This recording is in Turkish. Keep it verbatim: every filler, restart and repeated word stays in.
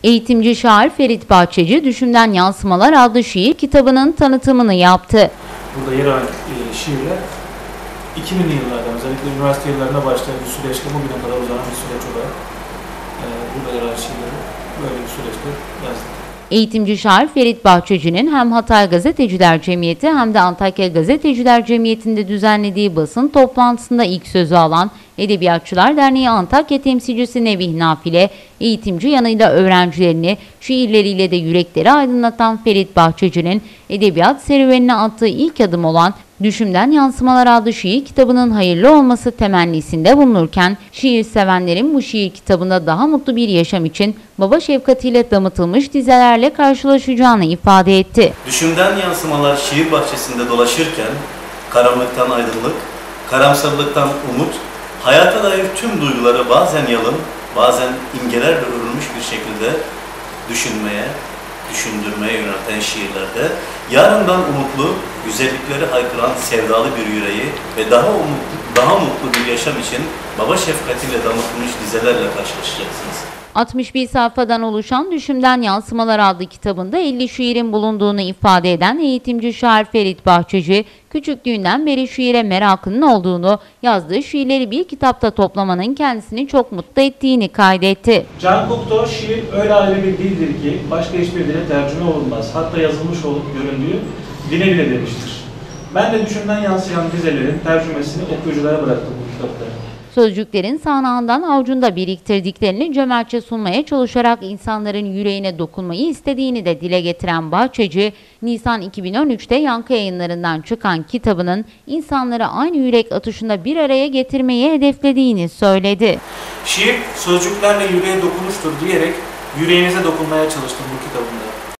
Eğitimci şair Ferit Bahçeci, Düşümden Yansımalar adlı şiir kitabının tanıtımını yaptı. Burada yer alan e, şiirler iki binli yıllardan, özellikle üniversite yıllarına başlayan bir süreçte bugüne kadar uzanan bir süreç olarak e, burada yer alan şiirleri böyle bir süreçte yazdım. Eğitimci şair Ferit Bahçeci'nin hem Hatay Gazeteciler Cemiyeti hem de Antakya Gazeteciler Cemiyeti'nde düzenlediği basın toplantısında ilk sözü alan Edebiyatçılar Derneği Antakya temsilcisi Nevih Nafile, eğitimci yanıyla öğrencilerini, şiirleriyle de yürekleri aydınlatan Ferit Bahçeci'nin edebiyat serüvenine attığı ilk adım olan Düşümden Yansımalar adlı şiir kitabının hayırlı olması temennisinde bulunurken, şiir sevenlerin bu şiir kitabında daha mutlu bir yaşam için baba şefkatiyle damıtılmış dizelerle karşılaşacağını ifade etti. Düşümden Yansımalar şiir bahçesinde dolaşırken, karanlıktan aydınlık, karamsarlıktan umut, hayata dair tüm duyguları bazen yalın, bazen imgelerle örülmüş bir şekilde düşünmeye, düşündürmeye yönelten şiirlerde yarından umutlu, güzellikleri haykıran sevdalı bir yüreği ve daha umutlu, daha mutlu bir yaşam için baba şefkatiyle damıtılmış dizelerle karşılaşacaksınız. altmış bir sayfadan oluşan Düşümden Yansımalar adlı kitabında elli şiirin bulunduğunu ifade eden eğitimci şair Ferit Bahçeci, küçüklüğünden beri şiire merakının olduğunu, yazdığı şiirleri bir kitapta toplamanın kendisini çok mutlu ettiğini kaydetti. Can Cocteau, şiir öyle ayrı bir dildir ki başka hiçbir dile tercüme olunmaz. Hatta yazılmış olup göründüğü dile bile demiştir. Ben de düşümden yansıyan dizelerin tercümesini okuyuculara bıraktım bu kitapta. Sözcüklerin sahnağından avucunda biriktirdiklerini cömertçe sunmaya çalışarak insanların yüreğine dokunmayı istediğini de dile getiren Bahçeci, Nisan iki bin on üç'te Yankı Yayınları'ndan çıkan kitabının insanları aynı yürek atışında bir araya getirmeyi hedeflediğini söyledi. Şiir sözcüklerle yüreğe dokunuştur diyerek yüreğinize dokunmaya çalıştım bu kitabımda.